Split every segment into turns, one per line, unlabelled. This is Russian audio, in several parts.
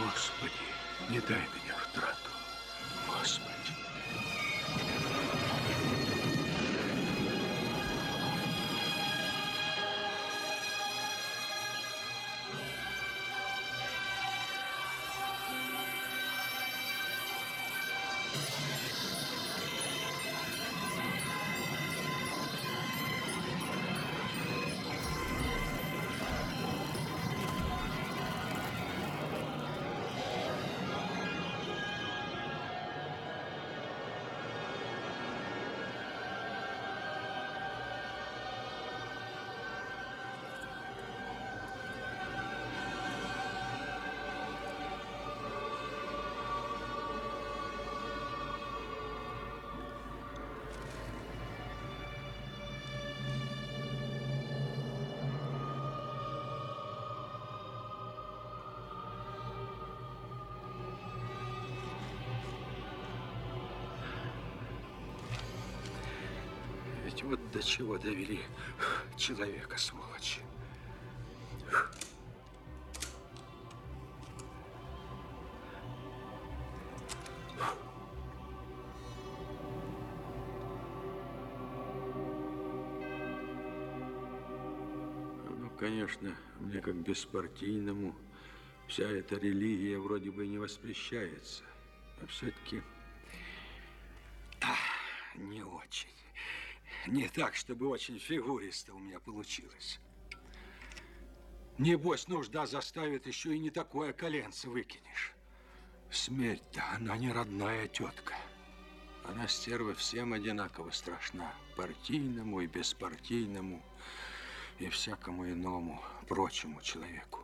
Господи, не дай меня в трату. Господи. Ведь вот до чего довели человека, сволочи. Ну, конечно, мне как беспартийному вся эта религия вроде бы не воспрещается. А все-таки не очень. Не так, чтобы очень фигуристо у меня получилось. Небось, нужда заставит, еще и не такое коленце выкинешь. Смерть-то, она не родная тетка. Она, стерва, всем одинаково страшна. Партийному и беспартийному, и всякому иному прочему человеку.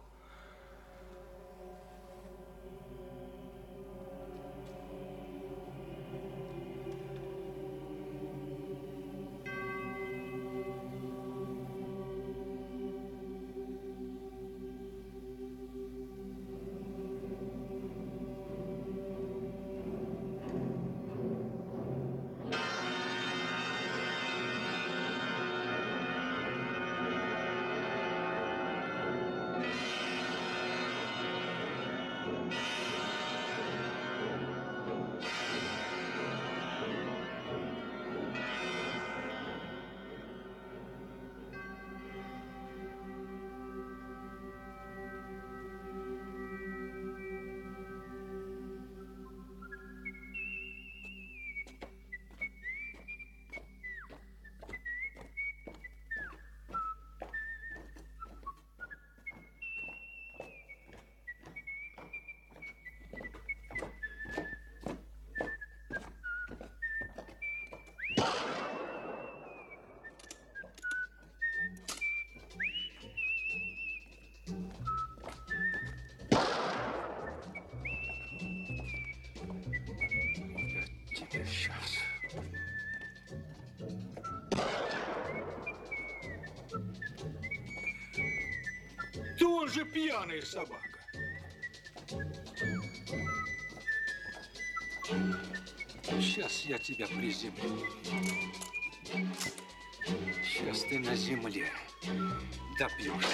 Сейчас. Да он же пьяная собака. Сейчас я тебя приземлю. Сейчас ты на земле добьешься.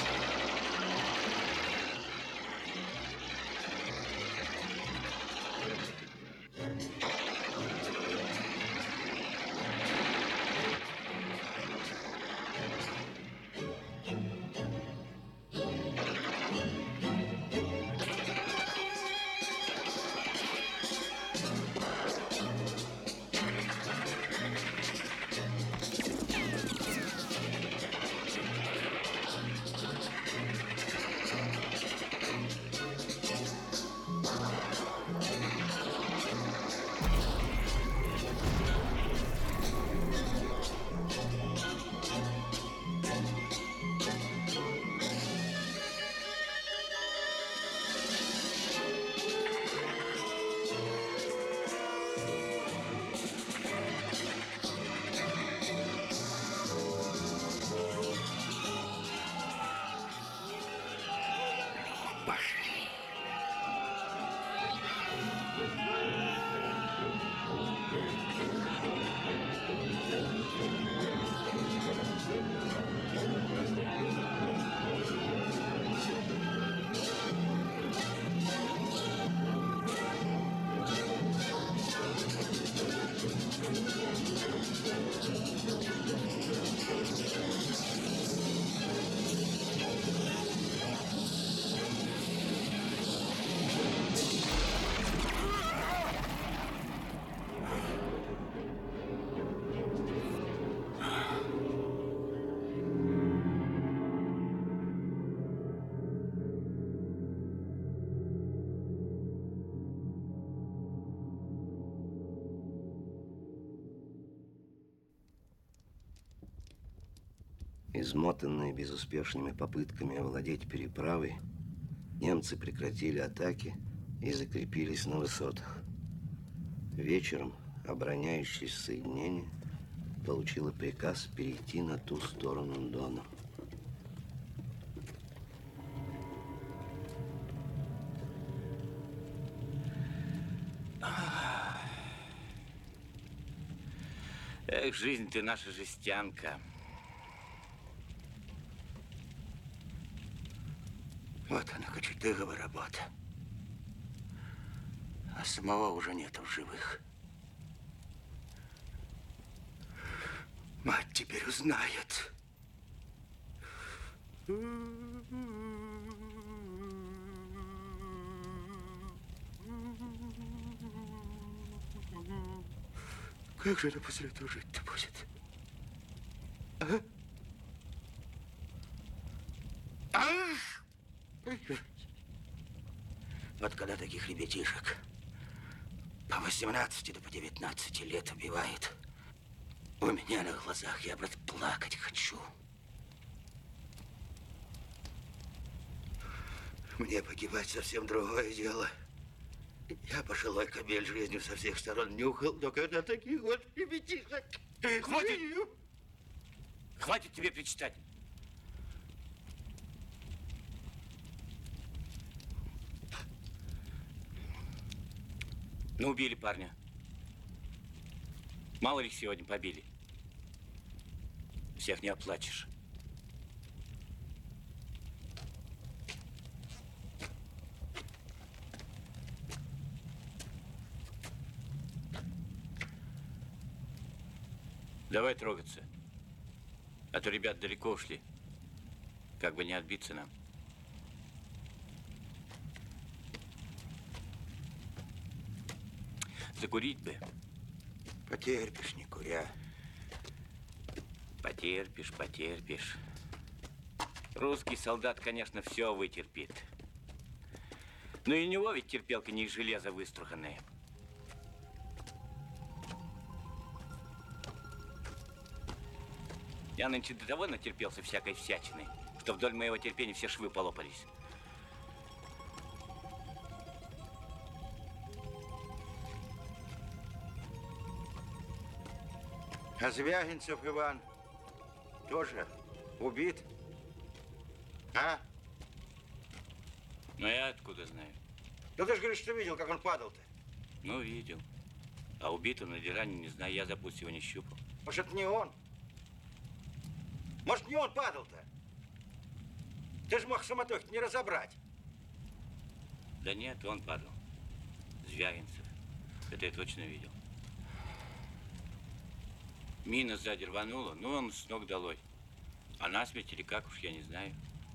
Измотанные безуспешными попытками овладеть переправой, немцы прекратили атаки и закрепились на высотах. Вечером обороняющееся соединение получило приказ перейти на ту сторону Дона.
Эх, жизнь ты наша жестянка.
Вот она, кочетыгова работа. А самого уже нету в живых. Мать теперь узнает. Как же она после этого жить-то будет? А? Вот когда таких ребятишек по 18 да по 19 лет убивают, у меня на глазах я, брат, плакать хочу. Мне погибать совсем другое дело. Я пожилой кобель жизнью со всех сторон нюхал, но когда таких вот ребятишек...
Хватит! Хватит тебе причитать. Ну, убили парня. Мало ли их сегодня побили. Всех не оплачешь. Давай трогаться. А то ребят далеко ушли. Как бы не отбиться нам. Закурить бы.
Потерпишь, не куря.
Потерпишь, потерпишь. Русский солдат, конечно, все вытерпит. Но и у него ведь терпелка не из железа выструганная. Я нынче до того натерпелся всякой всячины, что вдоль моего терпения все швы полопались.
А Звягинцев Иван тоже убит? А?
Ну, я откуда знаю?
Да ты же говоришь, что видел, как он падал-то.
Ну, видел. А убит он или ранен, не знаю, я за пусть его не щупал.
Может, это не он? Может, не он падал-то? Ты же мог суматохи не разобрать.
Да нет, он падал. Звягинцев. Это я точно видел. Мина сзади рванула, ну он с ног долой. А насмерть или как уж, я не знаю.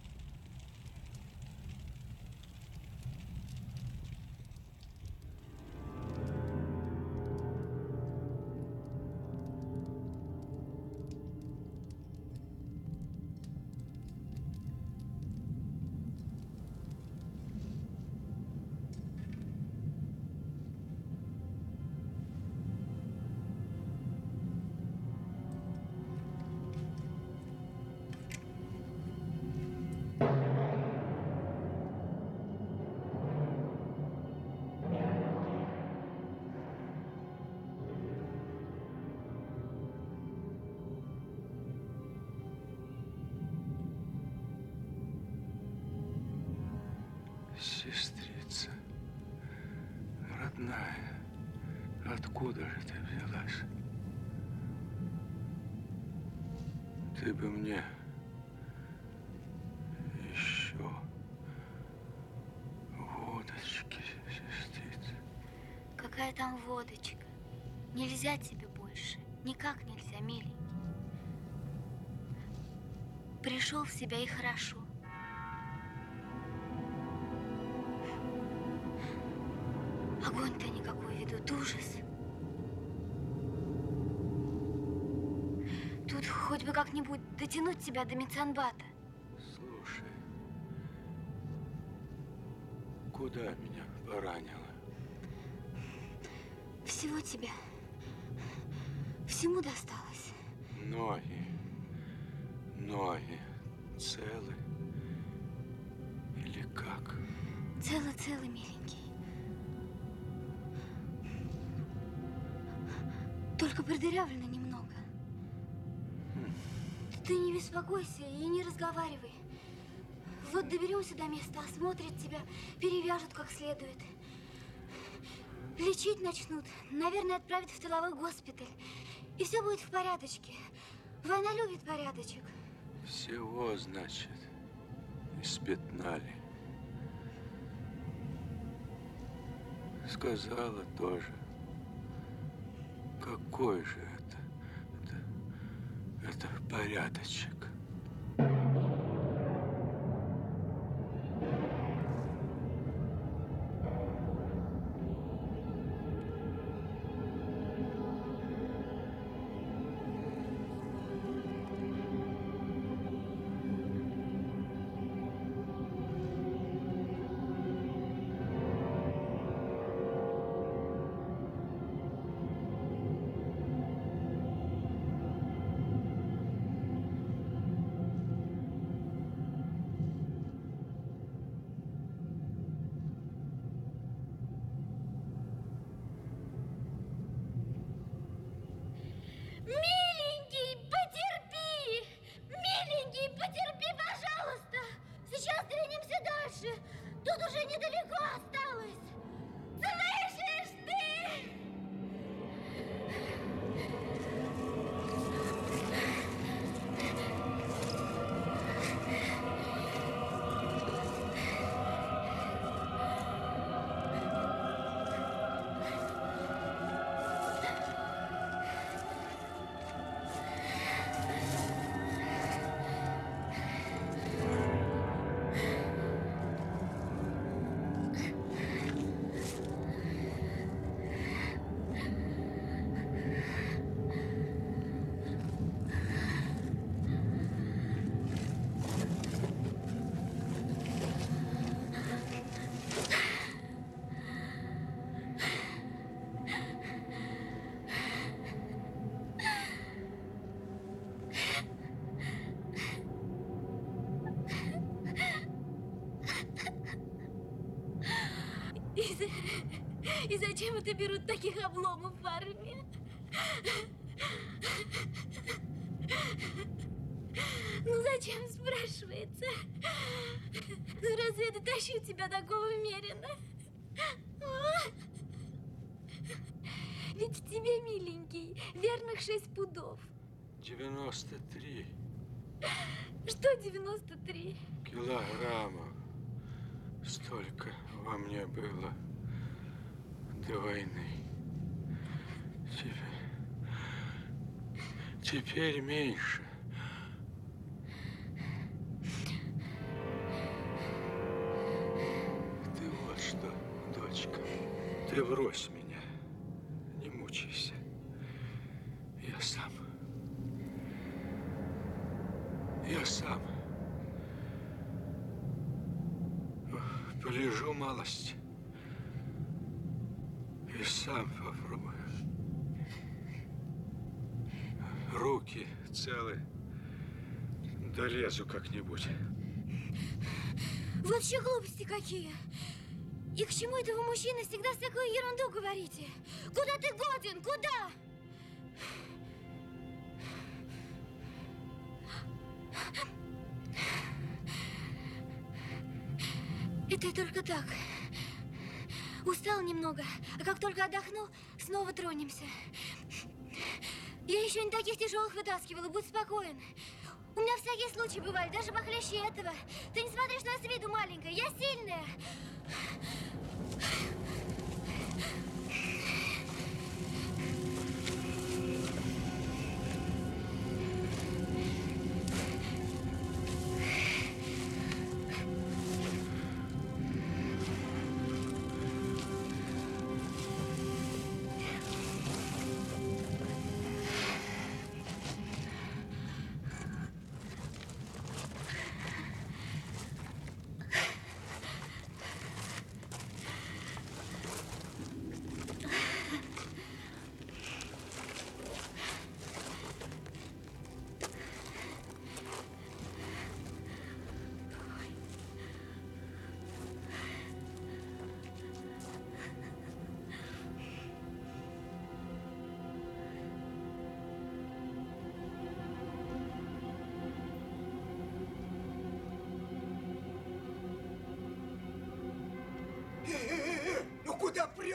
Сестрица, родная, откуда же ты взялась? Ты бы мне еще водочки, сестрица.
Какая там водочка? Нельзя тебе больше. Никак нельзя, миленький. Пришел в себя и хорошо. Огонь-то никакой ведут, ужас. Тут хоть бы как-нибудь дотянуть тебя до Мецанбата.
Слушай, куда меня поранило?
Всего тебя. Всему досталось.
Ноги целы или как?
Целый-целый, миленький. Только продырявлено немного. Ты не беспокойся и не разговаривай. Вот доберемся до места, осмотрят тебя, перевяжут как следует. Лечить начнут, наверное, отправят в тыловой госпиталь. И все будет в порядочке. Война любит порядочек.
Всего, значит, испятнали. Сказала тоже. Какой же это порядочек?
Миленький, потерпи! Миленький, потерпи, пожалуйста! Сейчас двинемся дальше. Тут уже недалеко осталось. Слышишь ты? И зачем это берут таких обломов в армии? Ну зачем, спрашивается? Ну разве это тащит тебя такого мерено? Ведь в тебе, миленький, верных 6 пудов.
93
Что 93?
килограммов. Столько во мне было до войны. Теперь меньше. Ты вот что, дочка, ты брось меня, не мучайся. Я сам полежу малость и сам попробую. Руки целы, долезу как-нибудь.
Вот еще глупости какие. И к чему это вы, мужчины, всегда всякую ерунду говорите? Куда ты годен? Куда? Это я только так. Устал немного, а как только отдохну, снова тронемся. Я еще не таких тяжелых вытаскивала, будь спокоен. У меня всякие случаи бывали, даже похлеще этого. Ты не смотри, что я с виду маленькая, я сильная.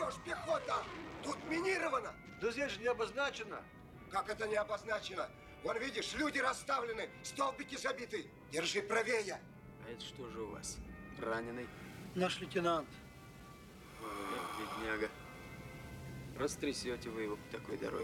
ж пехота! Тут минировано!
Да здесь же не обозначено.
Как это не обозначено? Вон, видишь, люди расставлены, столбики забиты. Держи правее.
А это что же у вас? Раненый?
Наш лейтенант.
Эх, бедняга. Растрясете вы его по такой дороге.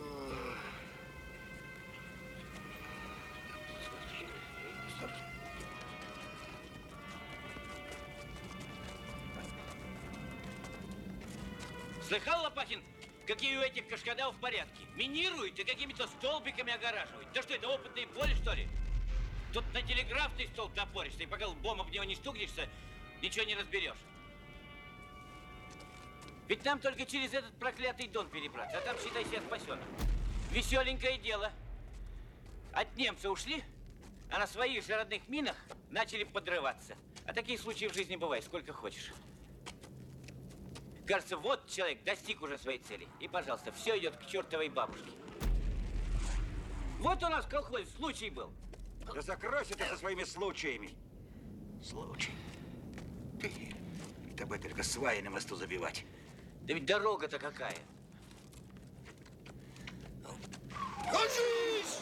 Слыхал, Лопахин, какие у этих кашкадав порядки? Минируют и какими-то столбиками огораживают. Да что это, опытные поле, что ли? Тут на телеграфный столб напоришься, и пока лбом об него не стукнешься, ничего не разберешь. Ведь нам только через этот проклятый Дон перебраться, а там, считай себя спасенным. Веселенькое дело. От немца ушли, а на своих же родных минах начали подрываться. А таких случаев в жизни бывает, сколько хочешь. Кажется, вот человек достиг уже своей цели. И, пожалуйста, все идет к чертовой бабушке. Вот у нас в колхозе случай был.
Да закройся ты со своими случаями. Случай. Ты бы только сваи на мосту забивать.
Да ведь дорога-то какая.
Ложись!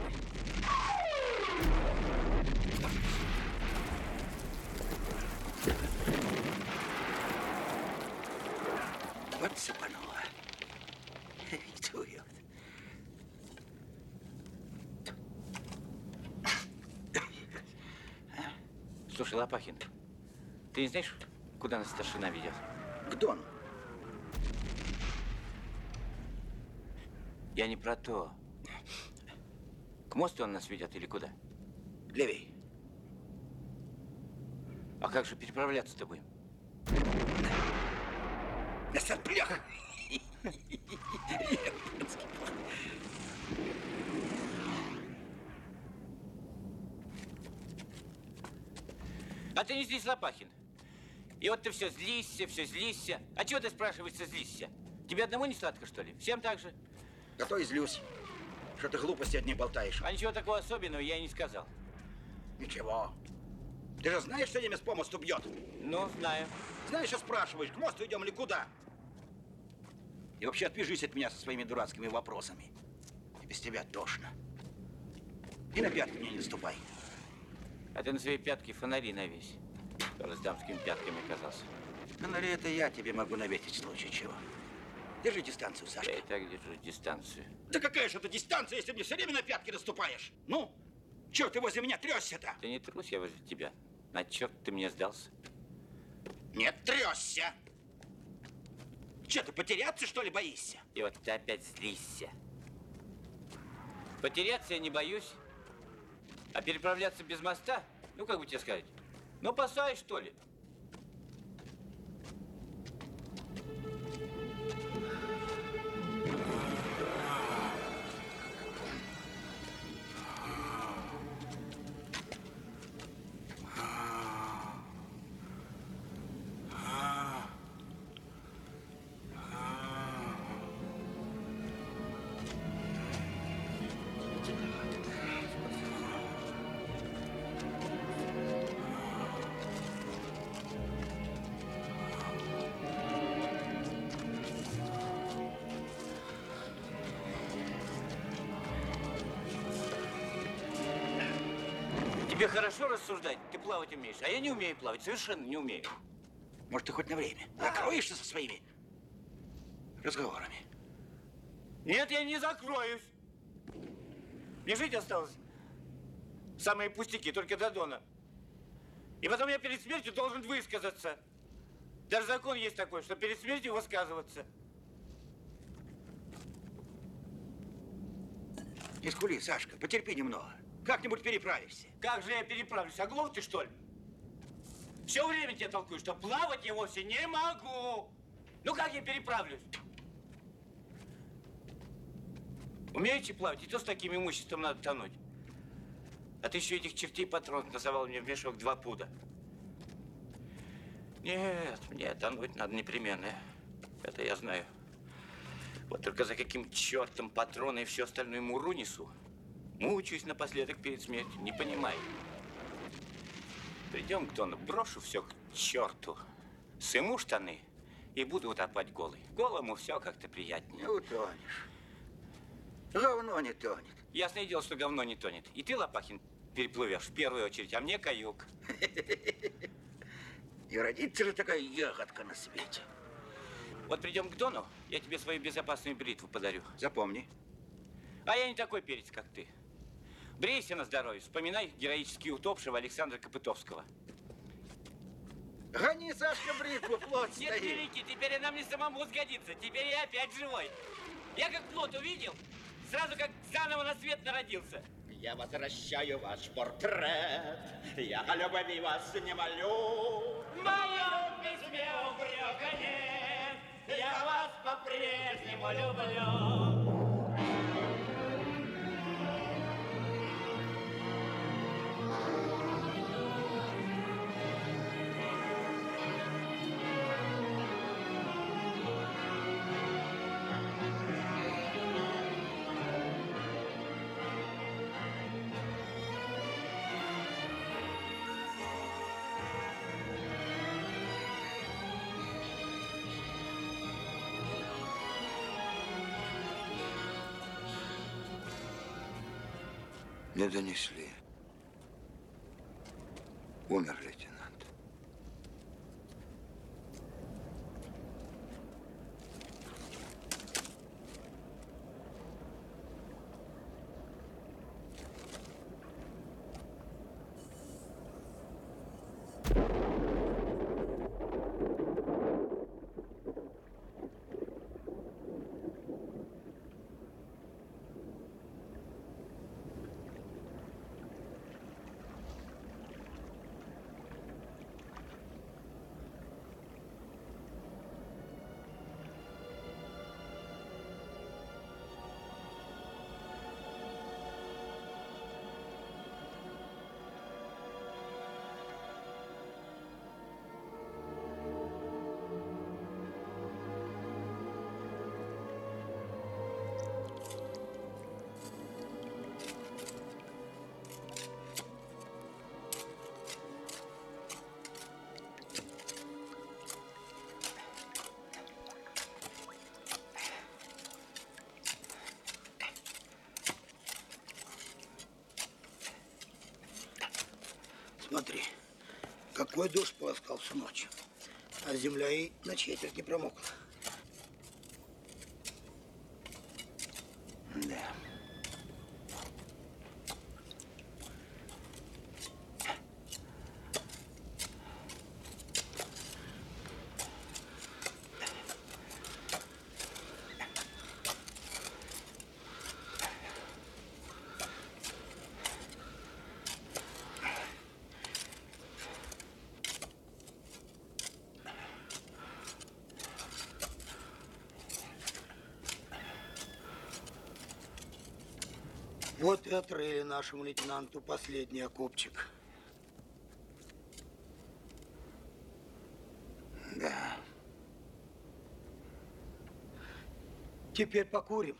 Вот сыпануло. Чую.
Слушай, Лопахин, ты не знаешь, куда нас старшина ведет?
К Дону.
Я не про то. К мосту он нас ведет или куда?
Левей.
А как же переправляться-то будем?
На соплях.
А ты не здесь, Лопахин. И вот ты все злишься, все злишься. А чего ты, спрашиваешься, злишься? Тебе одному не сладко, что ли? Всем так же?
Да то и злюсь, что ты глупости одни болтаешь.
А ничего такого особенного я и не сказал.
Ничего. Ты же знаешь, что немец по мосту бьет?
Ну, знаю.
Знаешь, что спрашиваешь, к мосту идем или куда? И вообще отвяжись от меня со своими дурацкими вопросами. И без тебя тошно. И на пятки мне не наступай.
А ты на свои пятки фонари навесь. Тоже с дамскими пятками оказался.
Ну, на это я тебе могу наветить в случае чего. Держи дистанцию, Сашка.
Я и так держу дистанцию.
Да какая же это дистанция, если мне все время на пятки наступаешь? Ну, чего ты возле меня трёсся-то?
Ты не трусь, я возле тебя. На черт ты мне сдался.
Нет, трёсся. Че, ты потеряться, что ли, боишься?
И вот ты опять злишься. Потеряться я не боюсь. А переправляться без моста, ну, как бы тебе сказать, ну, посай, что ли. Тебе хорошо рассуждать? Ты плавать умеешь, а я не умею плавать, совершенно не умею.
Может, ты хоть на время закроешься со своими разговорами?
Нет, я не закроюсь. Мне жить осталось самые пустяки, только до Дона. И потом я перед смертью должен высказаться. Даже закон есть такой, что перед смертью высказываться.
Не скули, Сашка, потерпи немного. Как-нибудь переправишься.
Как же я переправлюсь? Оглох ты, что ли? Все время тебе толкую, что плавать я вовсе не могу. Ну как я переправлюсь? Умеете плавать? И то с таким имуществом надо тонуть. А ты еще этих чертей патронов называл мне в мешок 2 пуда. Нет, мне тонуть надо непременно. Это я знаю. Вот только за каким чертом патроны и все остальное муру несу. Мучаюсь напоследок перед смертью, не понимаю. Придем к Дону, брошу все к черту. Сыму штаны И буду утопать голый. Голому все как-то приятнее.
Не утонешь. Говно не тонет.
Ясное дело, что говно не тонет. И ты, Лопахин, переплывешь в первую очередь, а мне каюк.
И родится же такая ягодка на свете.
Вот придем к Дону, я тебе свою безопасную бритву подарю.
Запомни.
А я не такой перец, как ты. Брейся на здоровье, вспоминай героически утопшего Александра Копытовского.
Гони, Сашка, бритву, плот
Дед
стоит.
великий, теперь и нам не самому сгодится. Теперь я опять живой. Я как плод увидел, сразу как заново на свет народился.
Я возвращаю ваш портрет, я о любви вас не молю.
В моем письме упрека нет, я вас по-прежнему люблю.
Не донесли. Умер лейтенант.
Смотри, какой дождь полоскал всю ночь, а земля и на четверть не промокла.
Да.
Вот и отрыли нашему лейтенанту последний окопчик.
Да.
Теперь покурим.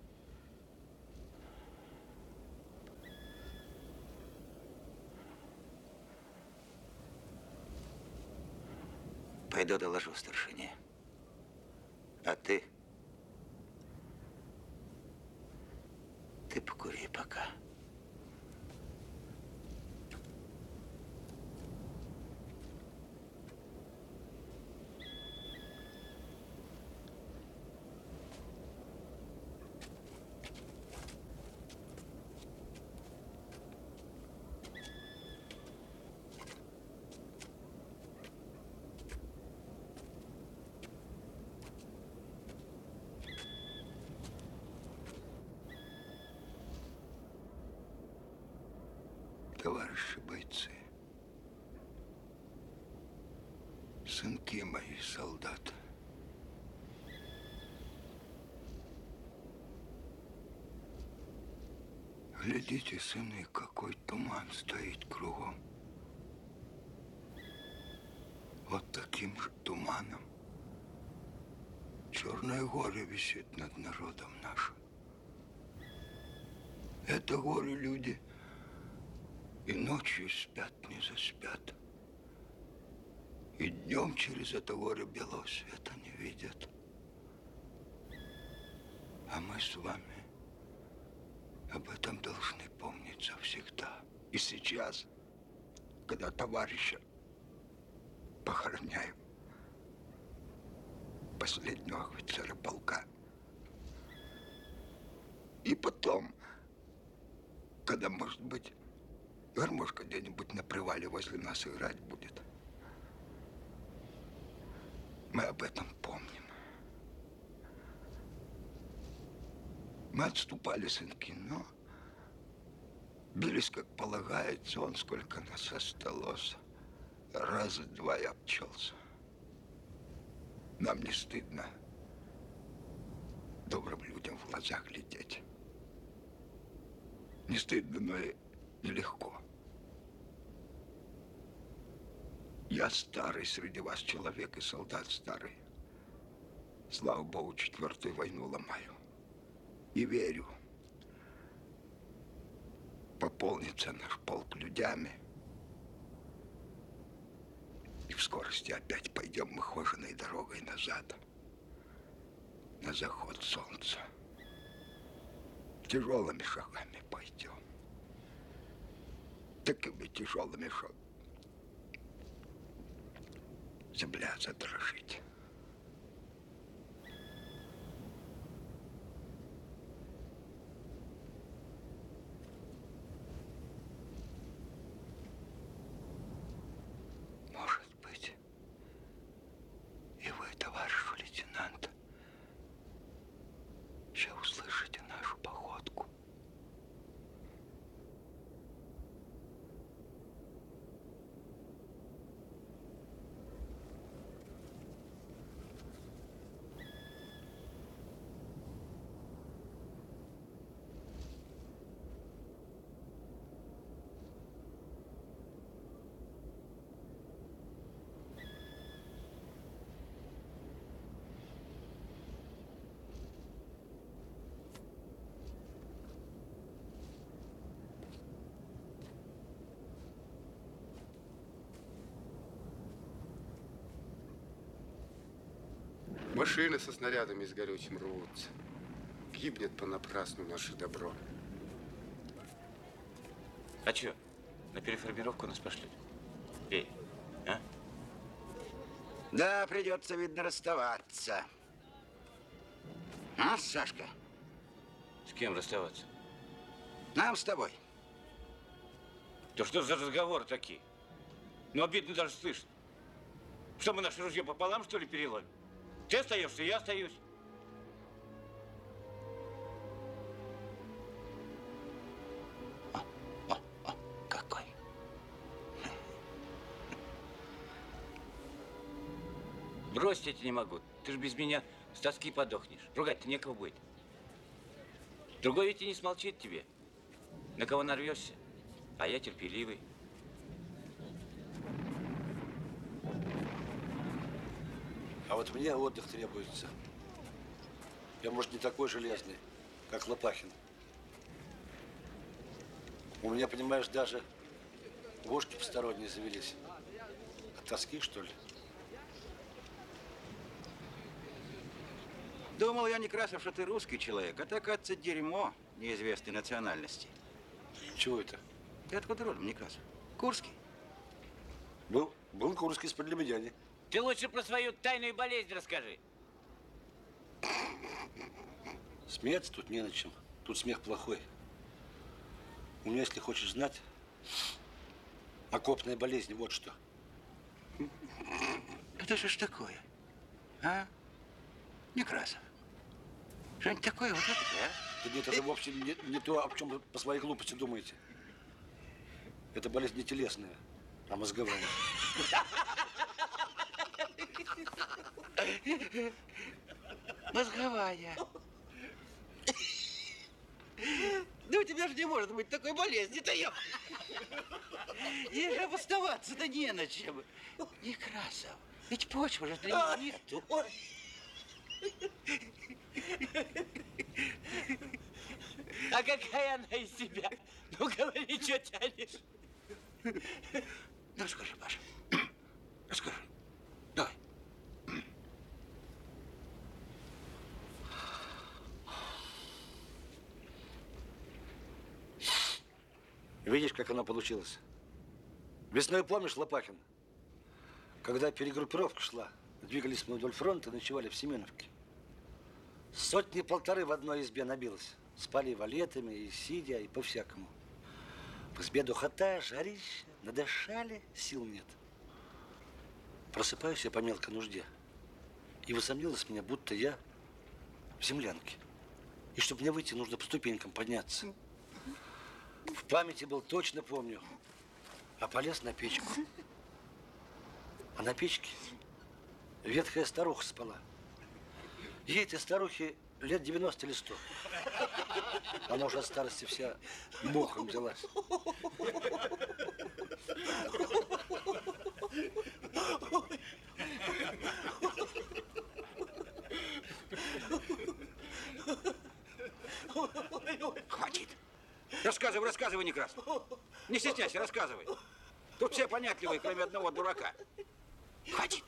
Пойду доложу старшине. А ты? Ты покури пока.
Товарищи бойцы, сынки мои солдаты, глядите, сыны, какой туман стоит кругом. Вот таким же туманом черное горе висит над народом нашим. Это горе люди и ночью спят, не заспят. И днем через это горе белого света нет.
видят. А мы с вами об этом должны помнить завсегда. И сейчас, когда товарища похороняем, последнего офицера полка. И потом, когда, может быть, гармошка где-нибудь на привале возле нас играть будет, мы об этом помним. Мы отступали, сынки, но бились, как полагается, он сколько нас осталось. Раз-два и обчелся. Нам не стыдно добрым людям в глаза глядеть. Не стыдно, но и нелегко. Я старый среди вас человек и солдат старый. Слава Богу, 4-ю войну ломаю. И верю, пополнится наш полк людьми. И в скорости опять пойдем мы хоженой дорогой назад, на заход солнца. Тяжелыми шагами пойдем. Такими тяжелыми, что земля задрожит. Может быть, и вы, товарищ лейтенант, еще услышите нашу походку.
Машины со снарядами с горючим рвутся. Гибнет понапрасну наше добро.
А чё, на переформировку нас пошлют? Эй, а?
Да, придется, видно, расставаться. А, Сашка?
С кем расставаться?
Нам с тобой.
Да что за разговоры такие? Ну, обидно даже слышно. Что, мы наше ружье пополам, что ли, переломим? Ты остаешься, я остаюсь.
Какой?
Бросить я тебя не могу. Ты же без меня с тоски подохнешь. Ругать-то некого будет. Другой ведь и не смолчит тебе. На кого нарвешься? А я терпеливый.
А вот мне отдых требуется. Я, может, не такой железный, как Лопахин. У меня, понимаешь, даже вошки посторонние завелись. От тоски, что ли?
Думал я, Некрасов, что ты русский человек, а ты, оказывается, дерьмо неизвестной национальности.
Чего это?
Ты откуда родом, Некрасов? Курский?
Был курский из-под Лебедяни.
Ты лучше про свою тайную болезнь расскажи.
Смеяться тут не на чем. Тут смех плохой. У меня, если хочешь знать, окопная болезнь, вот что.
Это что ж такое? А? Некрасов. Что-нибудь такое вот это, а?
Да нет, это вовсе не то, о чем вы по своей глупости думаете. Это болезнь не телесная, а мозговая.
Мозговая. Да у тебя же не может быть такой болезни-то, ё. Ей же обосноваться-то не на чем. Некрасов, ведь почва же не то.
А какая она из себя? Ну, говори, что тянешь?
Ну, скажи, Паша. Скажи. Давай.
Видишь, как оно получилось? Весной, помнишь, Лопахин? Когда перегруппировка шла, двигались мы вдоль фронта, ночевали в Семеновке. 100-1.5 в одной избе набилось. Спали валетами, и сидя, и по-всякому. В избе духота, жарище, надышали, сил нет. Просыпаюсь я по мелкой нужде. И возомнилось мне, будто я в землянке. И чтобы мне выйти, нужно по ступенькам подняться. В памяти был, точно помню. А полез на печку. А на печке ветхая старуха спала. Ей этой старухе лет 90 или 100. Она уже от старости вся мохом взялась.
Хватит. Рассказывай, Некрасов. Не стесняйся, рассказывай. Тут все понятливые, кроме одного дурака. Хватит.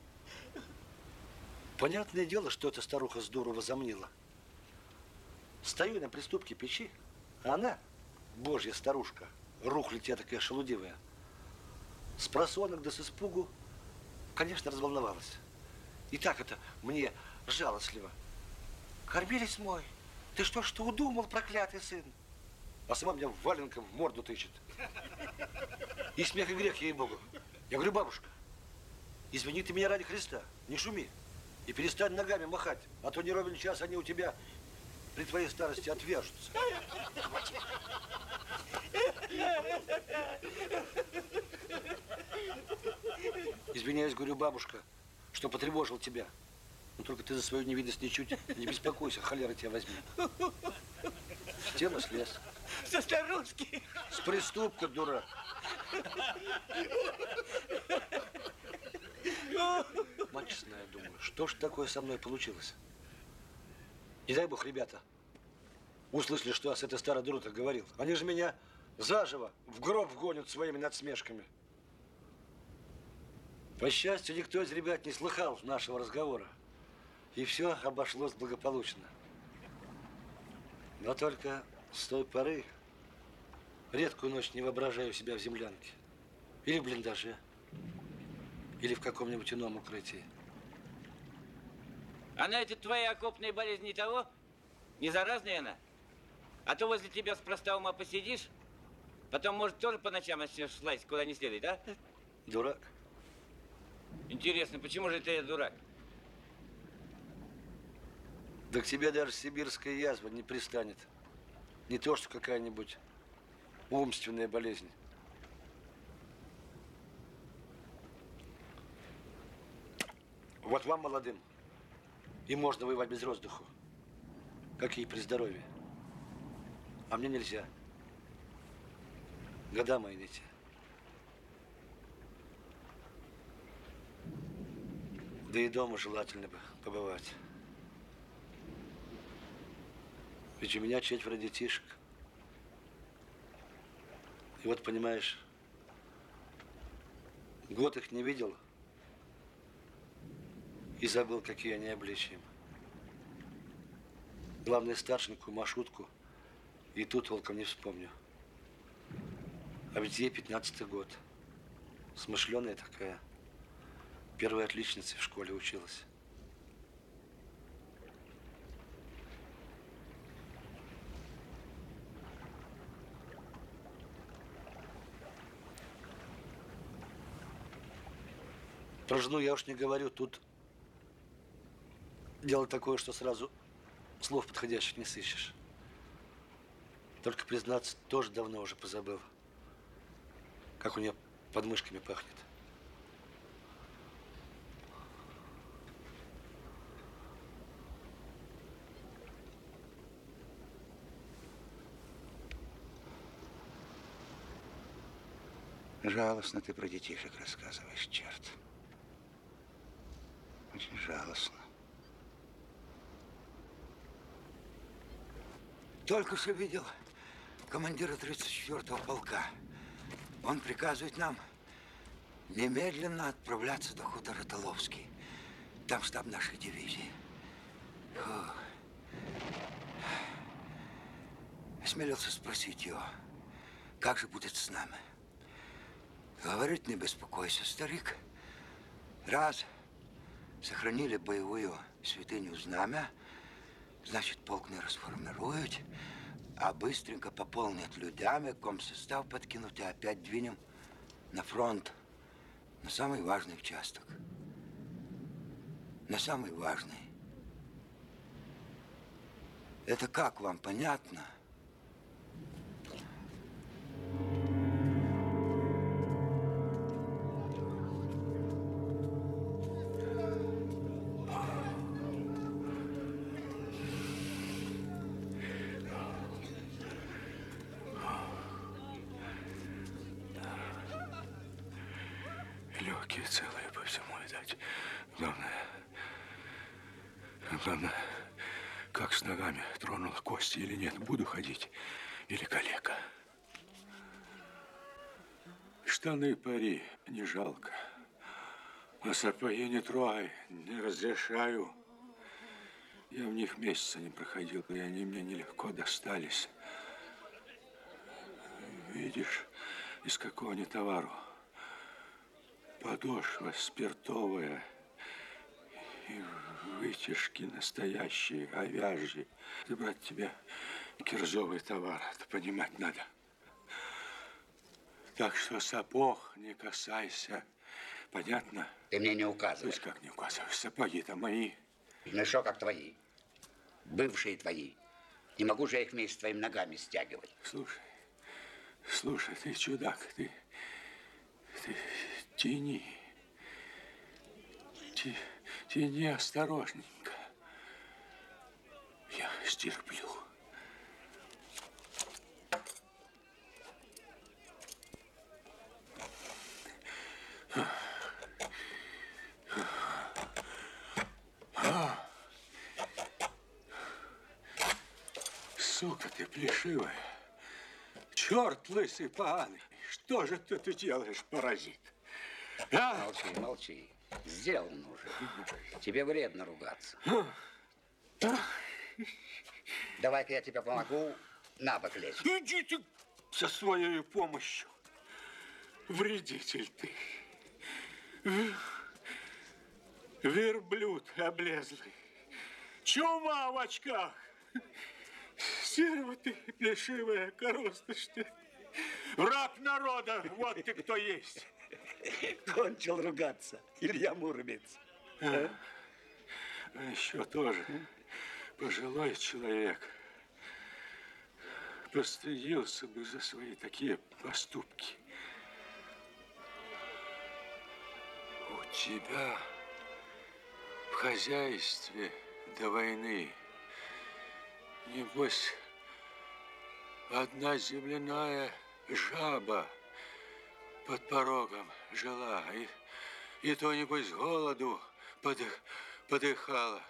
Понятное дело, что эта старуха здорово возомнила. Стою на приступке печи, а она, божья старушка, рухлядь я такая шелудивая, с просонок да с испугу, конечно, разволновалась. И так это мне жалостливо. Кормилец мой, ты что удумал, проклятый сын? А сама меня валенком в морду тычет. И смех, и грех, ей-богу. Я говорю, бабушка, извини ты меня ради Христа, не шуми. И перестань ногами махать, а то не ровен час они у тебя при твоей старости отвяжутся. Извиняюсь, говорю, бабушка, что потревожил тебя. Но только ты за свою невидность ничуть не беспокойся, холера тебя возьми. С стены слез.
Со старушки.
С приступка, дурак. Мать честная, думаю, что ж такое со мной получилось? Не дай бог, ребята, услышали, что я с этой старой дурой говорил. Они же меня заживо в гроб вгонят своими надсмешками. По счастью, никто из ребят не слыхал нашего разговора. И все обошлось благополучно. Но только с той поры редкую ночь не воображаю себя в землянке. Или в блиндаже. Или в каком-нибудь ином укрытии.
Она эти твои окопные болезни того? Не заразная она? А то возле тебя спроста ума посидишь, потом, может, тоже по ночам начнешь слазить куда не следует, а?
Дурак.
Интересно, почему же ты дурак?
Да к тебе даже сибирская язва не пристанет. Не то, что какая-нибудь умственная болезнь. Вот вам, молодым, и можно воевать без воздуха. Какие при здоровье. А мне нельзя. Года мои не те. Да и дома желательно бы побывать. Ведь у меня 4 детишек. И вот, понимаешь, год их не видел и забыл, какие они обличием. Главное, старшенькую Машутку и тут толком не вспомню. А ведь ей 15-й год. Смышленая такая. Первой отличницей в школе училась. Про жену я уж не говорю, тут дело такое, что сразу слов подходящих не сыщешь. Только, признаться, тоже давно уже позабыл, как у нее под мышками пахнет.
Жалостно ты про детишек рассказываешь, черт. Очень жалостно.
Только что видел командира 34-го полка. Он приказывает нам немедленно отправляться до хутора Толовский. Там штаб нашей дивизии. Фу. Осмелился спросить его,
Как же будет с нами? Говорит, не беспокойся, старик. Раз сохранили боевую святыню Знамя, значит, полк не расформируют, а быстренько пополнят людьми, комсостав подкинут и опять двинем на фронт, на самый важный участок. На самый важный. Это как вам понятно?
Легкие целые по всему, видать. Главное, как с ногами тронула кости или нет. Буду ходить или калека. Штаны пари не жалко. А сапоги не трогай, не разрешаю. Я в них месяца не проходил, и они мне нелегко достались. Видишь, из какого они товару. Подошва спиртовая и вытяжки настоящие, говяжьи. Ты, брат, тебе кирзовый товар, это понимать надо. Так что сапог не касайся. Понятно?
Ты мне не указывай.
То есть как не указываешь? Сапоги-то мои.
Ну что, как твои? Бывшие твои. Не могу же я их вместе с твоими ногами стягивать.
Слушай, ты чудак, ты тяни осторожненько. Я стерплю. Сука ты плешивая. Черт лысый поганый. Что же ты делаешь, паразит? А?
Молчи, молчи. Сделано уже. Тебе вредно ругаться. Давай-ка я тебе помогу на бок лечь.
Иди ты со своей помощью. Вредитель ты. Верблюд облезлый. Чума в очках. Стерва ты, плешивая, коростышь ты. Враг народа, вот ты кто есть.
Кончил ругаться Илья Муромец.
А еще тоже пожилой человек. Постыдился бы за свои такие поступки. У тебя в хозяйстве до войны, небось, одна земляная жаба под порогом жила, и то, небось, с голоду подыхала.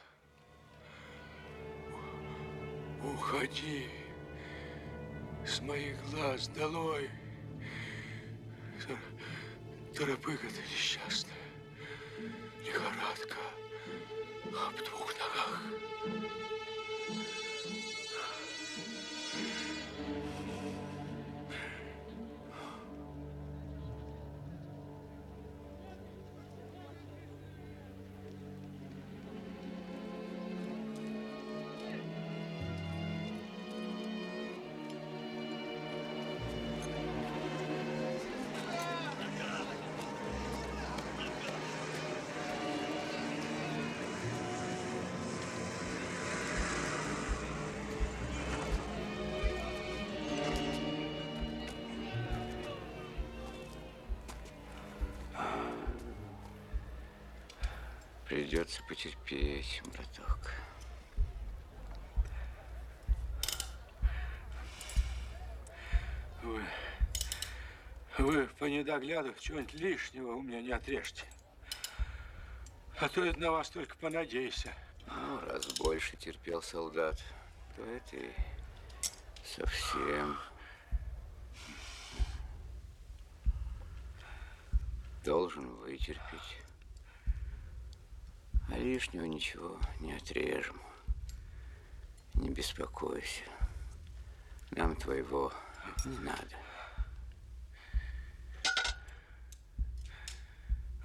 Уходи с моих глаз долой, торопыга ты несчастная, лихорадка об двух ногах.
Придется потерпеть, браток.
Вы по недогляду чего-нибудь лишнего у меня не отрежьте. А то это на вас только понадейся.
Ну, раз больше терпел солдат, то это и совсем должен вытерпеть. А лишнего ничего не отрежем. Не беспокойся. Нам твоего не надо.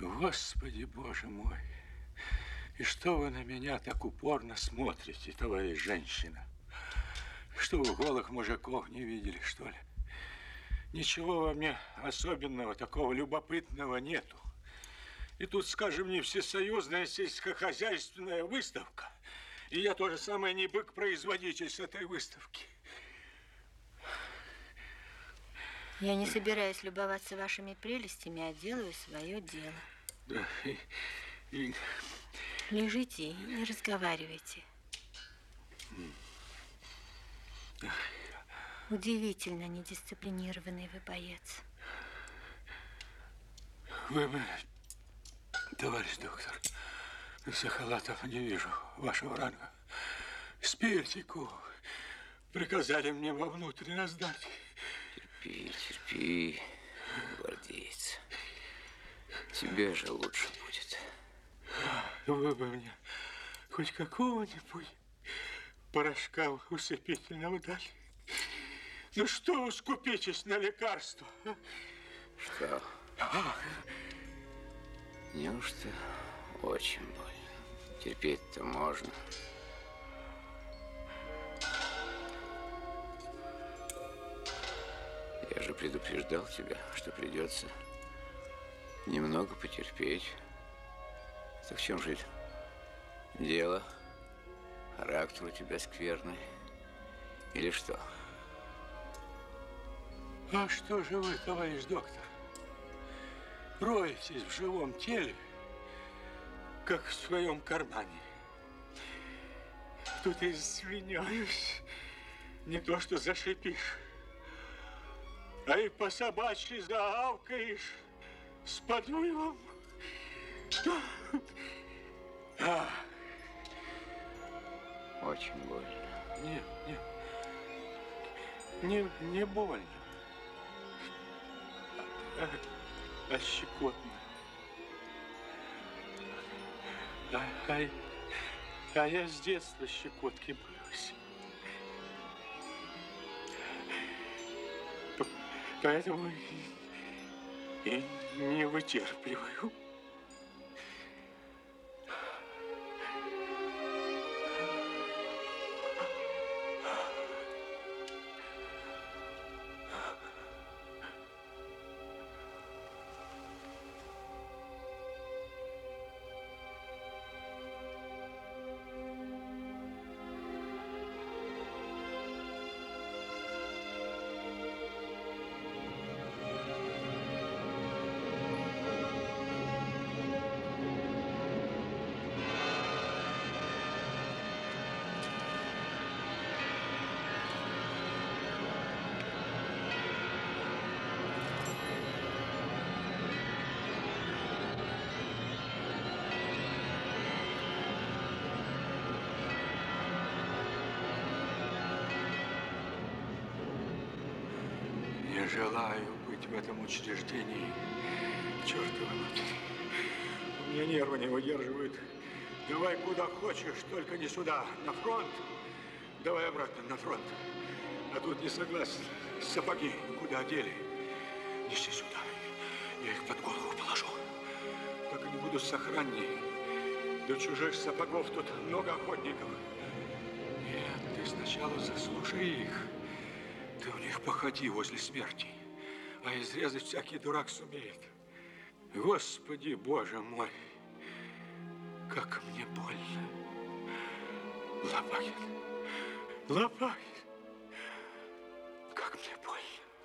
Господи, Боже мой. И что вы на меня так упорно смотрите, товарищ женщина? Что вы голых мужиков не видели, что ли? Ничего во мне особенного, такого любопытного нету. И тут, скажем, не всесоюзная сельскохозяйственная выставка. И я тоже самое не бык-производитель с этой выставки.
Я не собираюсь любоваться вашими прелестями, а делаю свое дело.
Да, и...
Лежите и не разговаривайте. Удивительно недисциплинированный вы боец.
Вы, товарищ доктор, из-за халатов не вижу вашего ранга. Спиртику приказали мне вовнутрь раздать.
Терпи, терпи, гвардеец. Тебе же лучше будет.
Вы бы мне хоть какого-нибудь порошка усыпительного дали. Ну что вы скупитесь на лекарства?
Что? Неужто очень больно? Терпеть-то можно. Я же предупреждал тебя, что придется немного потерпеть. Так в чем же дело? Характер у тебя скверный. Или что?
А что же вы, товарищ доктор, роетесь в живом теле, как в своем кармане? Тут извиняюсь, не то что зашипишь, а и по собачьи заавкаешь с подвывом.
Очень больно.
Не больно. А щекотно. А я с детства щекотки боюсь. Поэтому и не вытерпливаю. Не желаю быть в этом учреждении. Чёртова матери. У меня нервы не выдерживают. Давай куда хочешь, только не сюда. На фронт. Давай обратно на фронт. А тут не согласен. Сапоги куда дели? Неси сюда. Я их под голову положу. Так они будут сохраннее. До чужих сапогов тут много охотников. Нет, ты сначала заслужи их. Ты у них походи возле смерти, а изрезать всякий дурак сумеет. Господи, Боже мой, как мне больно. Лопахин, Лопахин, как мне больно.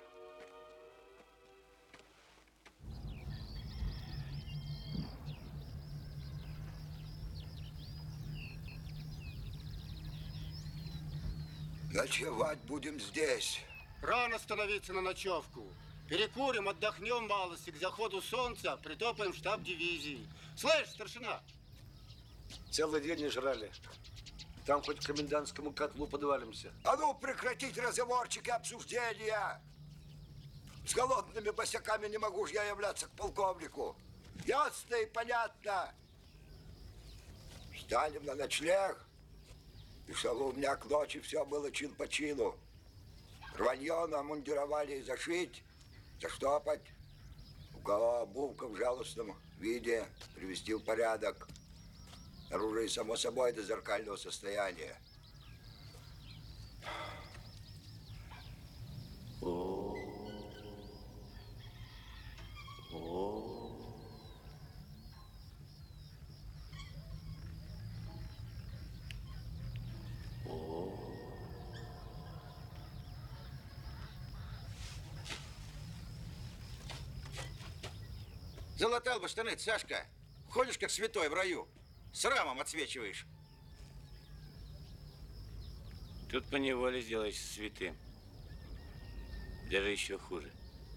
Ночевать будем здесь.
Рано становиться на ночевку. Перекурим, отдохнем малости, к заходу солнца притопаем в штаб дивизии. Слышь, старшина?
Целый день не жрали. Там хоть к комендантскому котлу подвалимся.
А ну прекратить разговорчик и обсуждения. С голодными босяками не могу ж я являться к полковнику. Ясно и понятно. Встанем на ночлег. И чтобы у меня к ночи все было чин по чину. Рванье намундировали и зашить, заштопать. У кого обувка в жалостном виде привести в порядок. Оружие, само собой, до зеркального состояния.
Залатал бы штаны, Сашка. Ходишь, как святой в раю. С рамом отсвечиваешь.
Тут поневоле сделаешься святым. Даже еще хуже.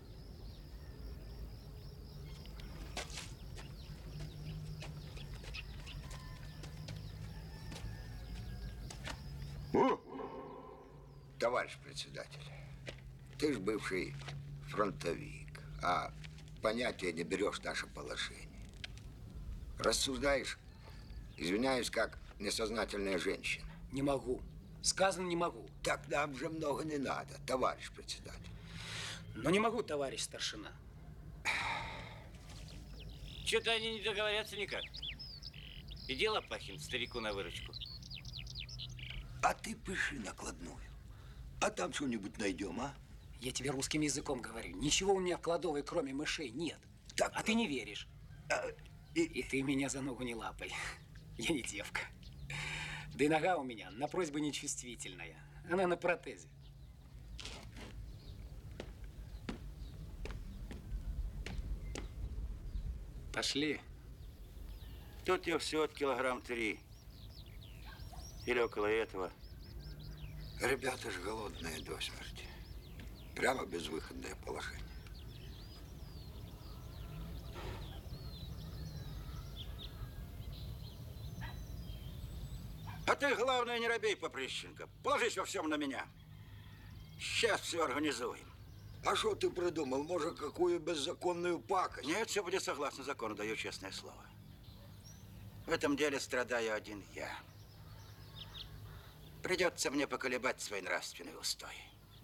Товарищ председатель, ты ж бывший фронтовик, а понятия не берешь наше положение. Рассуждаешь, извиняюсь, как несознательная женщина.
Не могу. Сказано, не могу.
Так нам же много не надо, товарищ председатель.
Но не могу, товарищ старшина.
Что-то они не договорятся никак. И дело Пахин старику на выручку.
А ты пиши накладную. А там что-нибудь найдем, а?
Я тебе русским языком говорю. Ничего у меня в кладовой, кроме мышей, нет.
Так,
а ты не веришь. И ты меня за ногу не лапай. Я не девка. Да и нога у меня на просьбу нечувствительная. Она на протезе. Пошли.
Тут я все от килограмм 3. Или около этого.
Ребята ж голодные до смерти. Прямо безвыходное положение.
А ты, главное, не робей, Поприщенко. Положись во всем на меня. Сейчас все организуем.
А что ты придумал? Может, какую беззаконную пакость?
Нет, все будет согласно закону, даю честное слово. В этом деле страдаю один я. Придется мне поколебать свои нравственные устои.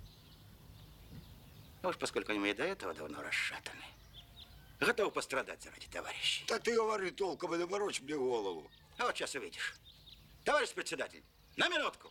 А уж поскольку они и до этого давно расшатаны, готов пострадать заради товарищей.
Да ты говори толком и не морочь мне голову.
А вот сейчас увидишь. Товарищ председатель, на минутку.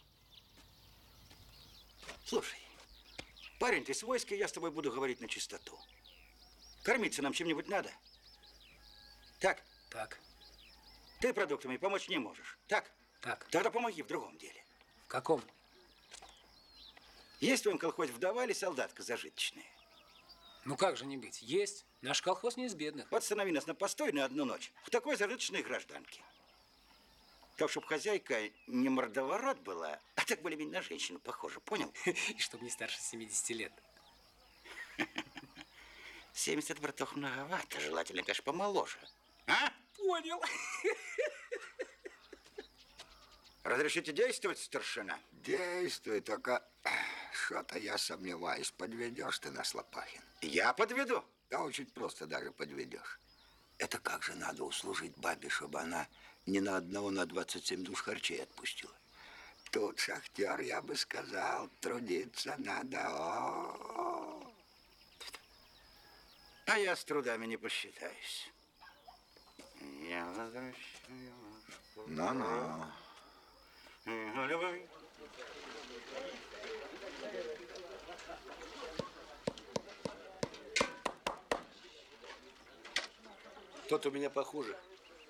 Слушай, парень, ты с войска, я с тобой буду говорить на чистоту. Кормиться нам чем-нибудь надо? Так?
Так.
Ты продуктами помочь не можешь. Так?
Так.
Тогда помоги в другом деле.
В каком?
Есть в твоем колхозе вдова или солдатка зажиточная?
Ну как же не быть? Есть. Наш колхоз не из бедных.
Вот станови нас на постой на одну ночь в такой зажиточной гражданке. Так, чтобы хозяйка не мордоворот была, а так более-менее на женщину похожа, понял?
И чтобы не старше 70 лет.
70, браток, многовато. Желательно, конечно, помоложе. А?
Понял.
Разрешите действовать, старшина?
Действуй, только что-то я сомневаюсь. Подведешь ты нас, Лопахин?
Я подведу?
Да, очень просто даже подведешь. Это как же надо услужить бабе, чтобы она ни на одного на 27 душ харчей отпустила? Тут шахтер, я бы сказал, трудиться надо. О-о-о.
А я с трудами не посчитаюсь. Я возвращаю.
Ну-ну.
Тот у меня похуже.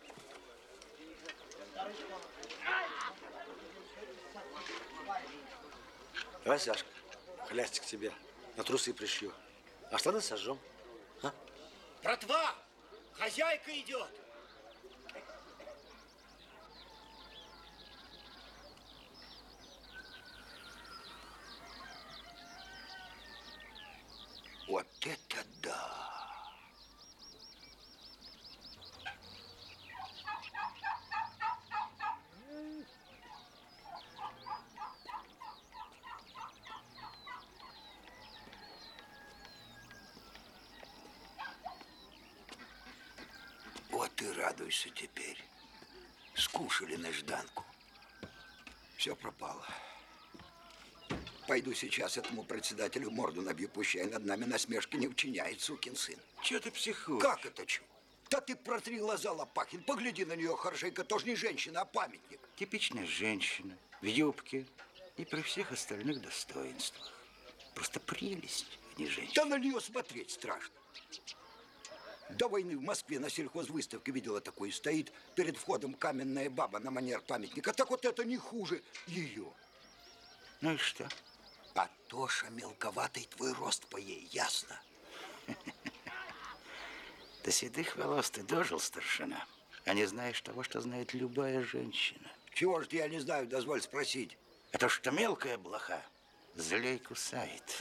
Давай, Сашка, хлястик тебе. На трусы пришью. А штаны сожжем. А?
Братва! Хозяйка идет!
Вот это да! Вот и радуйся теперь. Скушали нежданку. Все пропало. Пойду сейчас этому председателю морду набью, пущай над нами насмешки не учиняет, сукин сын.
Чего ты психуешь?
Как это чего? Да ты протри глаза, Лопахин, погляди на нее хорошенько, тоже не женщина, а памятник.
Типичная женщина, в юбке и при всех остальных достоинствах. Просто прелесть, а не женщина.
Да на нее смотреть страшно. До войны в Москве на сельхозвыставке видела такое. Стоит перед входом каменная баба на манер памятника. Так вот это не хуже ее.
Ну и что?
А Тоша мелковатый твой рост по ей, ясно?
До седых волос ты дожил, старшина, а не знаешь того, что знает любая женщина.
Чего ж я не знаю, дозволь спросить.
Это что мелкая блоха злей кусает.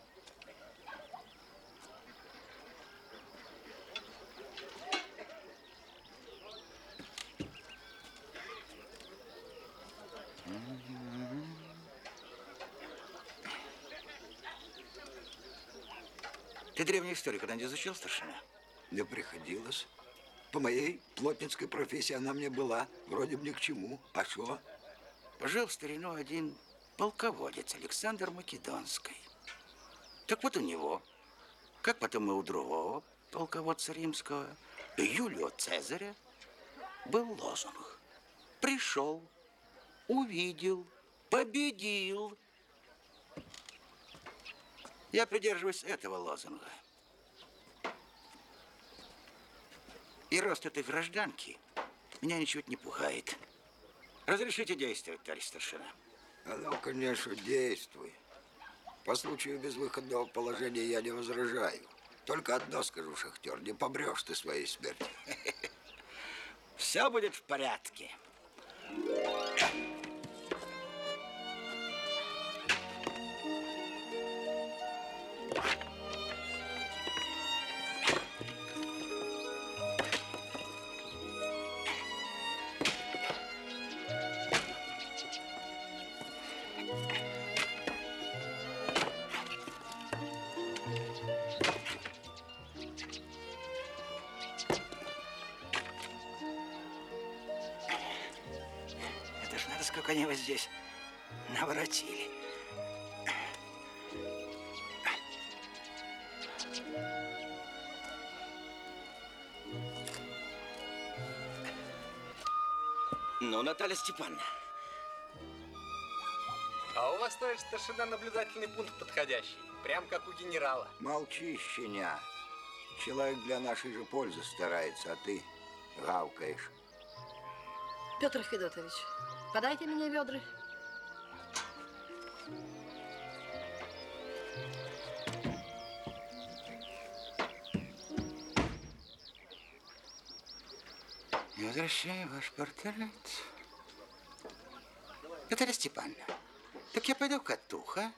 Ты древнюю историю когда-нибудь изучил, старшина?
Не приходилось. По моей плотницкой профессии она мне была вроде бы ни к чему. А что?
Жил в старину один полководец Александр Македонский. Так вот у него, как потом и у другого полководца римского, Юлия Цезаря, был лозунг. Пришел, увидел, победил. Я придерживаюсь этого лозунга. И рост этой гражданки меня ничего не пугает. Разрешите действовать, товарищ старшина?
Ну, конечно, действуй. По случаю безвыходного положения я не возражаю. Только одно скажу, шахтер, не помрешь ты своей смертью.
Все будет в порядке. Сколько они его здесь наворотили.
Ну, Наталья Степановна.
А у вас, товарищ старшина, наблюдательный пункт подходящий. Прям как у генерала.
Молчи, щеня. Человек для нашей же пользы старается, а ты гавкаешь.
Петр Федотович, подайте мне ведра.
Я возвращаю ваш портрет. Наталья Степановна, так я пойду к Катуху, а?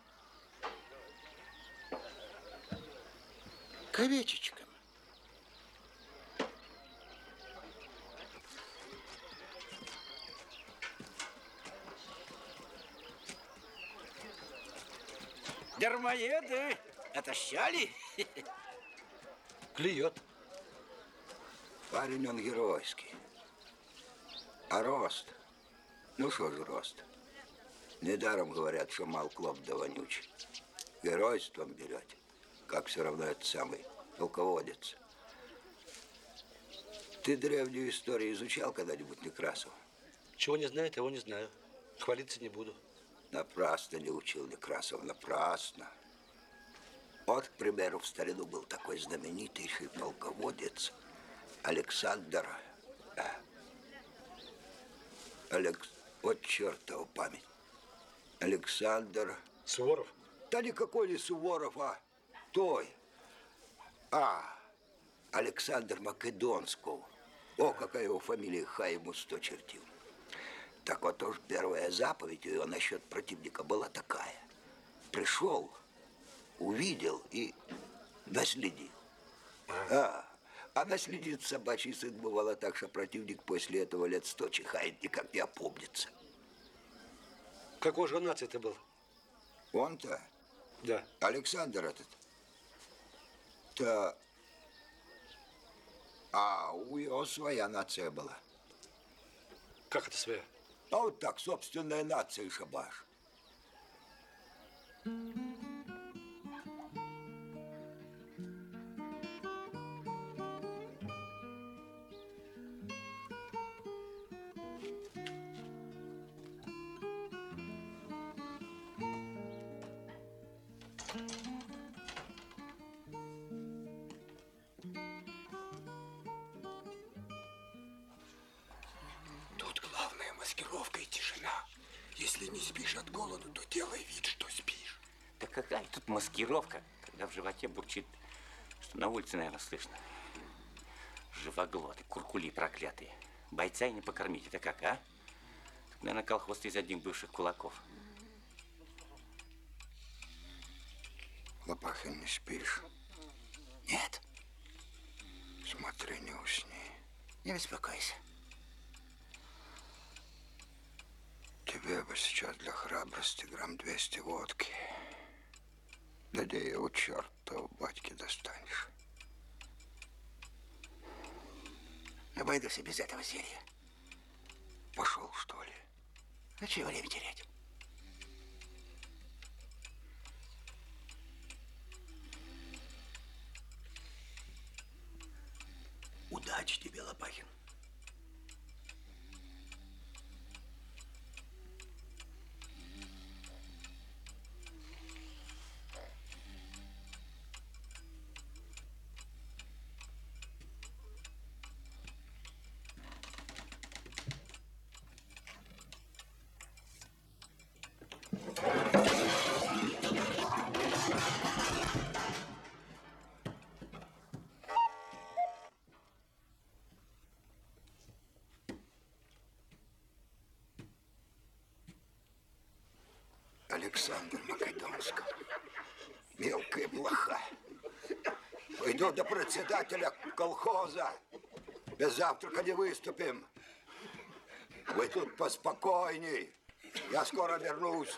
К овечечкам. Дармоеды, отощали?
Клюет.
Парень он геройский. А рост? Ну что же рост? Недаром говорят, что мал клоп да вонючий. Геройством берете. Как все равно это самый полководец. Ты древнюю историю изучал когда-нибудь, Некрасов?
Чего не знаю, того не знаю. Хвалиться не буду.
Напрасно не учил Некрасов, напрасно. Вот, к примеру, в старину был такой знаменитейший полководец Александр. Вот чертова память. Александр...
Суворов?
Да никакой не Суворов, а той. Александр Македонский. О, какая его фамилия, хай ему 100 чертил. Так вот уж первая заповедь ее насчет противника была такая. Пришел, увидел и наследил. А наследит собачий сын бывало так, что противник после этого лет 100 чихает, никак не опомнится.
Какой же он нации-то был?
Он-то?
Да.
Александр этот. Да. А у него своя нация была.
Как это своя?
А вот так, собственная нация, шабаш.
Тут главная маскировка и тишина. Если не спишь от голоду, то делай вид, что спишь.
Да какая тут маскировка, когда в животе бурчит, что на улице, наверное, слышно. Живоглоты, куркули проклятые. Бойца и не покормить. Это как, а? Тут, наверное, колхоз из одних бывших кулаков.
Лопахин, не спишь?
Нет.
Смотри, не усни.
Не беспокойся.
Тебе бы сейчас для храбрости грамм 200 водки. Да где ее у черта у батьки достанешь?
Обойдусь и без этого зелья.
Пошел, что ли?
А чего время терять?
Удачи тебе, Лопахин.
Александр Македонский. Мелкая блоха. Пойду до председателя колхоза. Без завтрака не выступим. Вы тут поспокойней. Я скоро вернусь.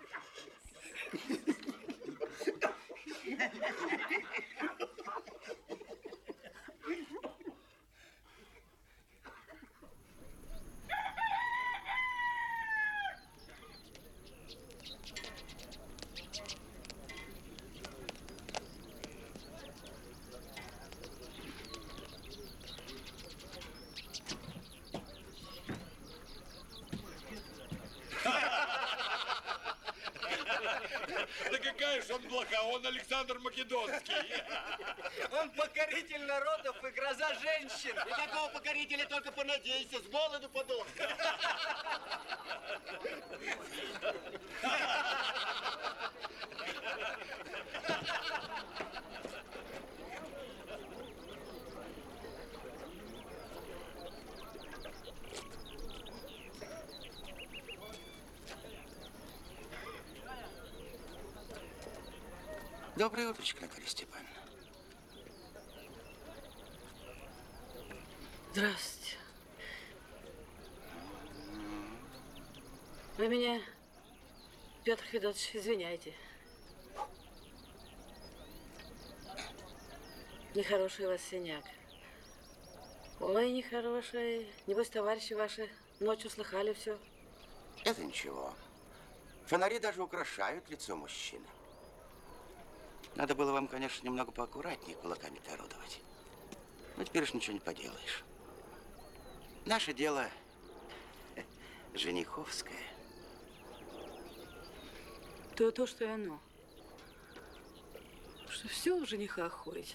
Да какая же он блоха, он Александр Македонский.
Он покоритель народов и гроза женщин.
И такого покорителя только понадейся, с голоду подох.
Доброе утречко, Наталья Степановна.
Здравствуйте. Вы меня, Петр Федотович, извиняйте. Нехороший у вас синяк. Ой, нехороший. Небось, товарищи ваши ночью слыхали все.
Это ничего. Фонари даже украшают лицо мужчины. Надо было вам, конечно, немного поаккуратнее кулаками-то орудовать. Но теперь уж ничего не поделаешь. Наше дело жениховское.
То, что и оно. Что все в женихах ходите.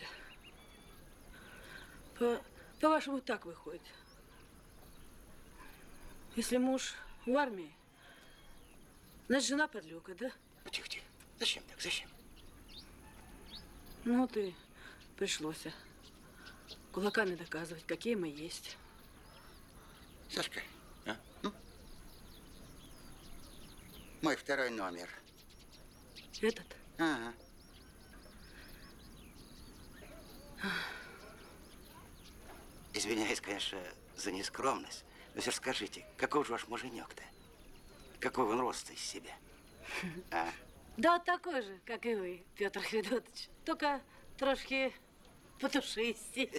По-вашему, так выходит. Если муж в армии, значит, жена подлюка, да?
Тихо-тихо. Зачем так? Зачем?
Ну, ты пришлось кулаками доказывать, какие мы есть.
Сашка, а? Мой второй номер.
Этот?
Ага. Извиняюсь, конечно, за нескромность, но все скажите, какой же ваш муженек-то? Какой он роста из себя? А?
Да, такой же, как и вы, Петр Федотович. Только трошки потушисти.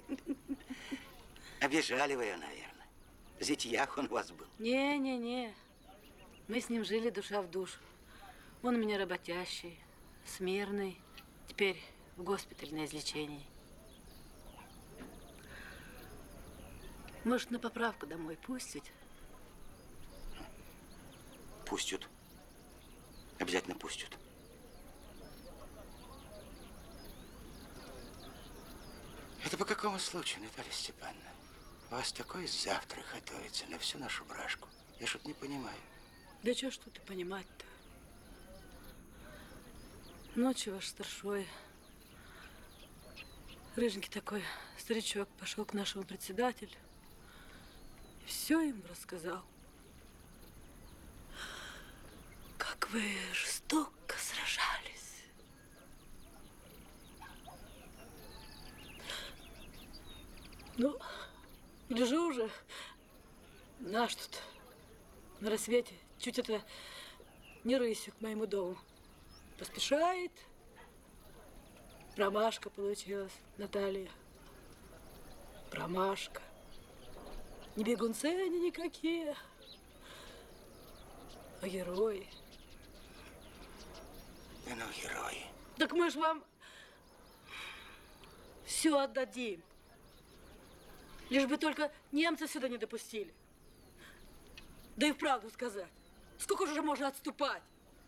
Обижали вы ее, наверное. В зятьях он у вас был.
Не. Мы с ним жили душа в душу. Он у меня работящий, смирный. Теперь в госпитале на излечении. Может, на поправку домой пустить?
Пустят. Обязательно пустят.
Это по какому случаю, Наталья Степановна? У вас такой завтрак готовится на всю нашу брашку. Я что-то не понимаю.
Да что ж тут и понимать-то? Ночью ваш старшой, рыженький такой старичок, пошел к нашему председателю и все ему рассказал. Как вы жестоко сражались. Ну, лежу уже. Наш тут на рассвете чуть это не рысью к моему дому. Поспешает. Промашка получилась, Наталья. Промашка. Не бегунцы они никакие, а герои.
Ну, герои.
Так мы ж вам все отдадим. Лишь бы только немцы сюда не допустили. Да и вправду сказать, сколько же можно отступать?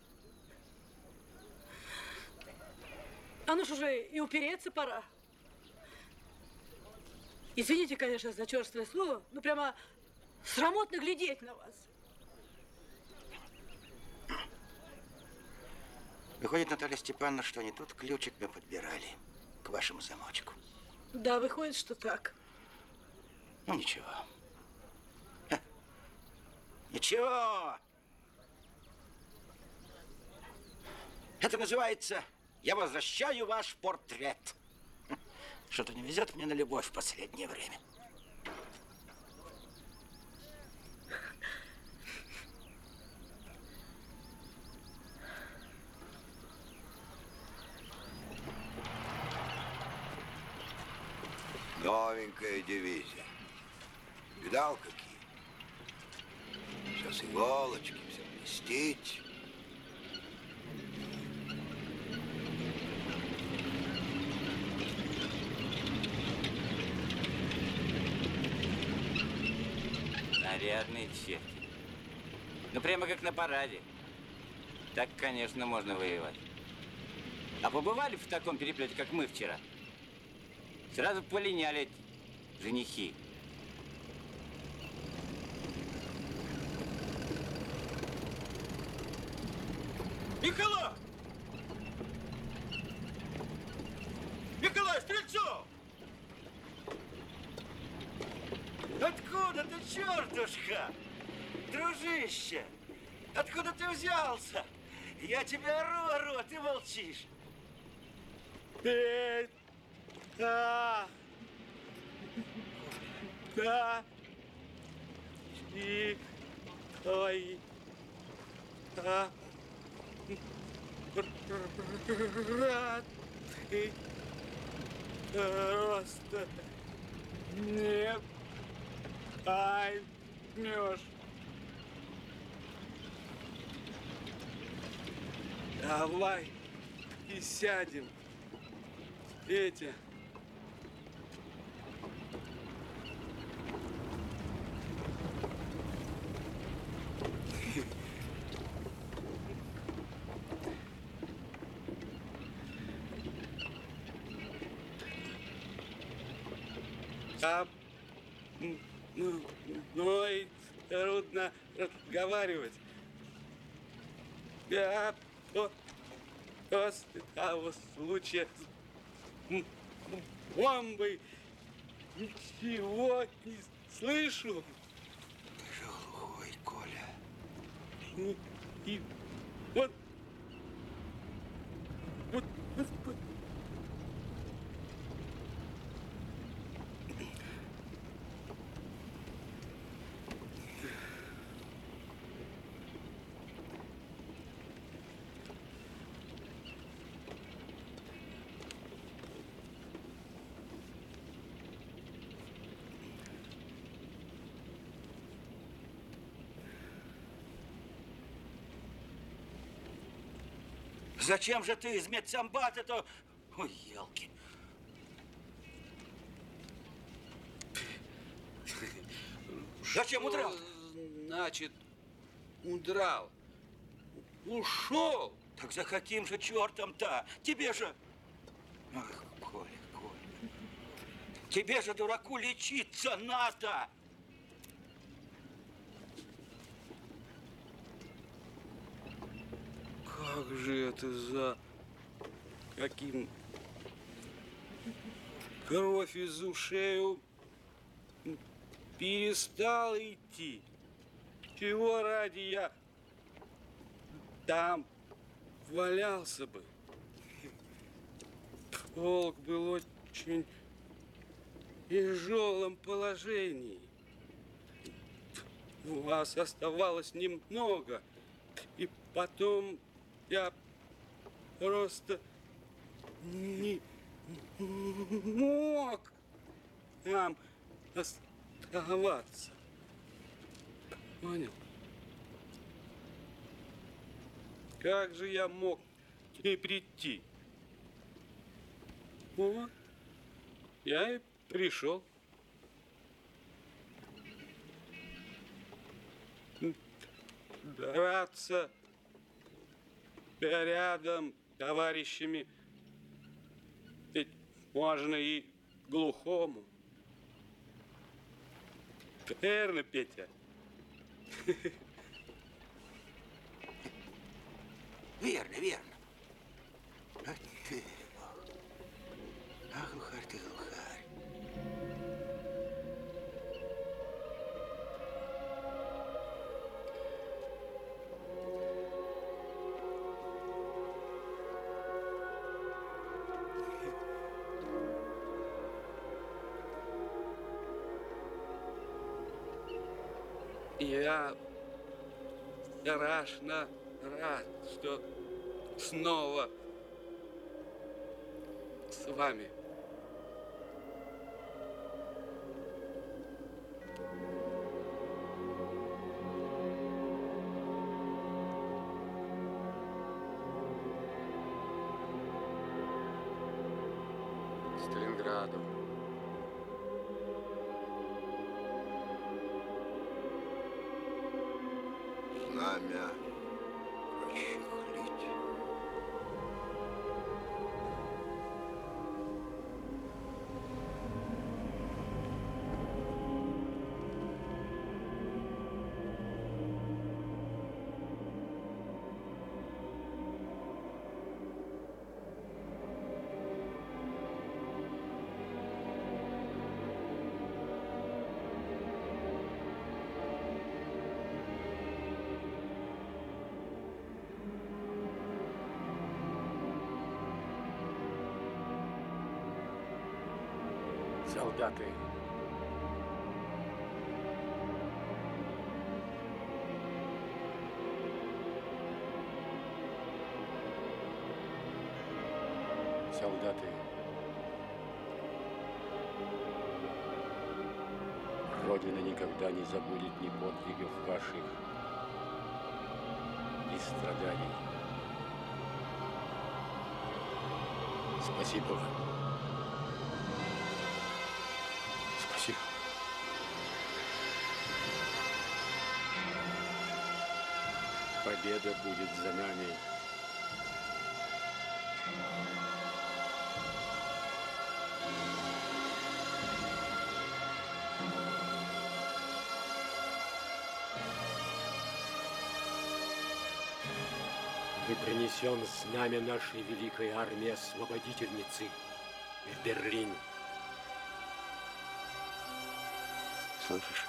А ну ж уже и упереться пора. Извините, конечно, за черствое слово, но прямо срамотно глядеть на вас.
Выходит, Наталья Степановна, что не тот ключик мы подбирали к вашему замочку.
Да, выходит, что так.
Ну, ничего. Ха. Ничего. Это называется «Я возвращаю ваш портрет». Что-то не везет мне на любовь в последнее время.
Новенькая дивизия. Видал, какие? Сейчас иголочки, все блестить.
Нарядные черти. Ну, прямо как на параде. Так, конечно, можно воевать. А побывали в таком переплете, как мы вчера? Сразу полиняли эти женихи.
Николай! Николай Стрельцов!
Откуда ты, чертушка? Дружище, откуда ты взялся? Я тебя ору, а ты молчишь.
Да. Да. И... Ой. А. Брат. Ты просто не поймешь. Давай и сядем. Петя. Ну и трудно разговаривать. Я после того случая с бомбой ничего не слышу.
Глухой, Коля.
И вот
Зачем же ты из медсамбата-то? Ой, елки. Зачем удрал?
Значит, удрал. Ушел.
Так за каким же чертом-то? Тебе же... Ах, Коля, Коля. Тебе же, дураку, лечиться надо.
Как же это за... Каким... Кровь из ушей перестал идти. Чего ради я там валялся бы? Полк был очень тяжелом положении. У вас оставалось немного. И потом я просто не мог там оставаться. Понял? Как же я мог не прийти? Вот, я и пришел. Драться рядом с товарищами ведь можно и глухому. Верно, Петя?
Верно, верно. Ах ты, ах, глухарь ты, глухарь.
Я страшно рад, что снова с вами.
Сталинграду.
Знамя расчехлить.
Солдаты. Солдаты. Родина никогда не забудет ни подвигов ваших, ни страданий. Спасибо вам. Спасибо. Победа будет за нами.
Мы принесем знамя нашей великой армии освободительницы в Берлин.
Слышишь?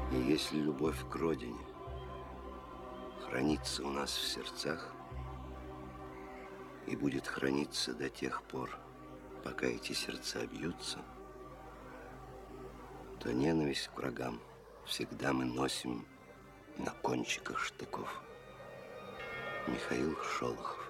И если любовь к родине хранится у нас в сердцах и будет храниться до тех пор, пока эти сердца бьются, то ненависть к врагам всегда мы носим на кончиках штыков. Михаил Шолохов.